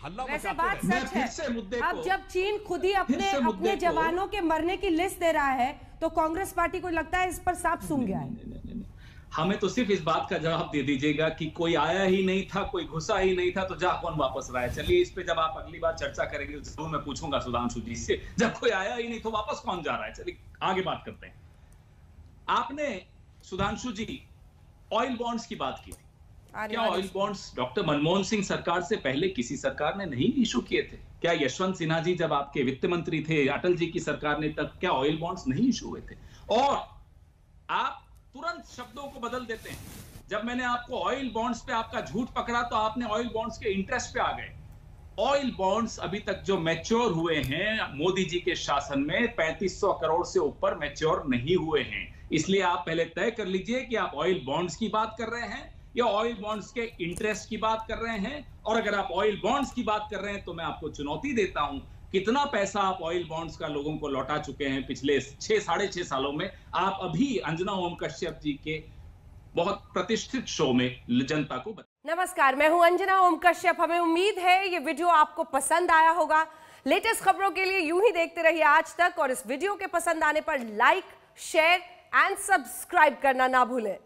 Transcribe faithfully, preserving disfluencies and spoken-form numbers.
हल्ला वैसे मचाते बात रहते हैं। सच फिर है। से मुद्दे अब को- जब चीन खुद ही अपने फिर से मुद्दे अपने को- जवानों के मरने की लिस्ट दे रहा है तो कांग्रेस पार्टी को लगता है इस पर सांप सूंघ गया है। नहीं, नहीं, नहीं, नहीं। हमें तो सिर्फ इस बात का जवाब दे दीजिएगा कि कोई आया ही नहीं था, कोई घुसा ही नहीं था, तो जा कौन वापस रहा है। चलिए इस पे जब आप अगली बार चर्चा करेंगे तो जरूर मैं पूछूंगा सुधांशु जी से, जब कोई आया ही नहीं तो वापस कौन जा रहा है। चलिए आगे बात करते हैं। आपने सुधांशु जी ऑयल बॉन्ड्स की बात की थी। क्या oil bonds doctor Manmohan Singh सरकार से पहले किसी सरकार ने नहीं इशू किए थे? क्या यशवंत सिन्हा जी जब आपके वित्त मंत्री थे, अटल जी की सरकार ने, तब क्या ऑयल बॉन्ड्स नहीं इशू हुए थे? और आप तुरंत शब्दों को बदल देते हैं। जब मैंने आपको ऑयल बॉन्ड्स पे आपका झूठ पकड़ा तो आपने ऑयल बॉन्ड्स के इंटरेस्ट पे आ गए। ऑयल बॉन्ड्स अभी तक जो मैच्योर हुए हैं मोदी जी के शासन में पैंतीस सौ करोड़ से ऊपर मैच्योर नहीं हुए हैं। इसलिए आप पहले तय कर लीजिए कि आप ऑयल बॉन्ड्स की बात कर रहे हैं या ऑयल बॉन्ड्स के इंटरेस्ट की बात कर रहे हैं। और अगर आप ऑयल बॉन्ड्स की बात कर रहे हैं तो मैं आपको चुनौती देता हूं, कितना पैसा आप ऑयल बॉन्ड्स का लोगों को लौटा चुके हैं पिछले छह साढ़े छह सालों में? आप अभी अंजना ओम कश्यप जी के बहुत प्रतिष्ठित शो में जनता को बता। नमस्कार, मैं हूं अंजना ओम कश्यप। हमें उम्मीद है ये वीडियो आपको पसंद आया होगा। लेटेस्ट खबरों के लिए यूं ही देखते रहिए आज तक, और इस वीडियो के पसंद आने पर लाइक, शेयर एंड सब्सक्राइब करना ना भूलें।